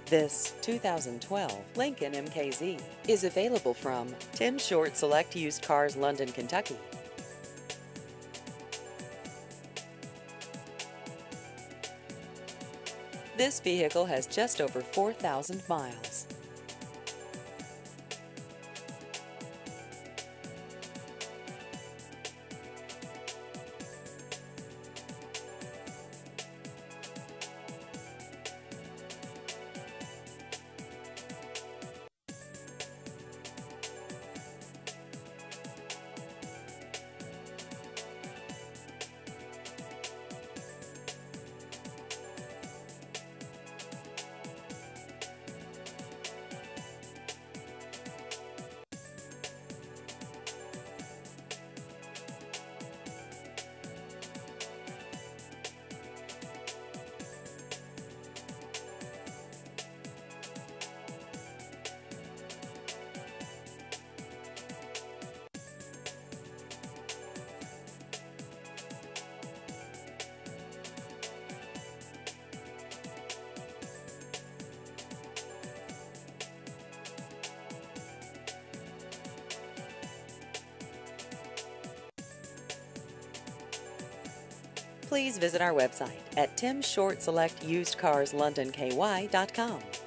This 2012 Lincoln MKZ is available from Tim Short Select Used Cars, London, Kentucky. This vehicle has just over 4,000 miles. Please visit our website at timshortselectusedcarslondonky.com.